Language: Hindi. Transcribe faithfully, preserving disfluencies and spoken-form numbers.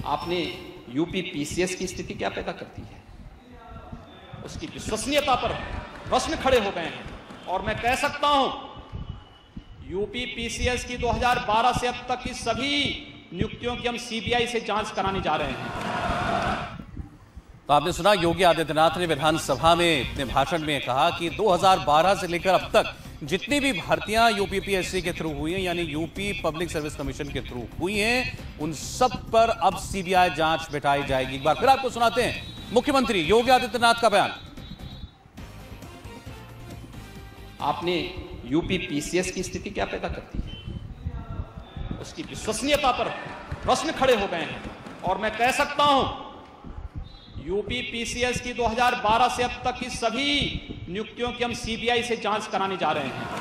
आपने यूपी पीसीएस की स्थिति क्या पैदा करती है, उसकी विश्वसनीयता पर प्रश्न खड़े हो गए हैं। और मैं कह सकता हूं यूपी पीसीएस की दो हज़ार बारह से अब तक की सभी नियुक्तियों की हम सीबीआई से जांच कराने जा रहे हैं। तो आपने सुना योगी आदित्यनाथ ने विधानसभा में अपने भाषण में कहा कि दो हज़ार बारह से लेकर अब तक जितनी भी भर्तियां यूपी पीएससी के थ्रू हुई हैं, यानी यूपी पब्लिक सर्विस कमीशन के थ्रू हुई हैं, उन सब पर अब सीबीआई जांच बिठाई जाएगी। एक बार फिर आपको सुनाते हैं मुख्यमंत्री योगी आदित्यनाथ का बयान। आपने यूपी पीसीएस की स्थिति क्या पैदा करती है, उसकी विश्वसनीयता पर प्रश्न खड़े हो गए हैं। और मैं कह सकता हूं यूपी पीसीएस की दो हज़ार बारह से अब तक की सभी नियुक्तियों की हम सीबीआई से जांच कराने जा रहे हैं।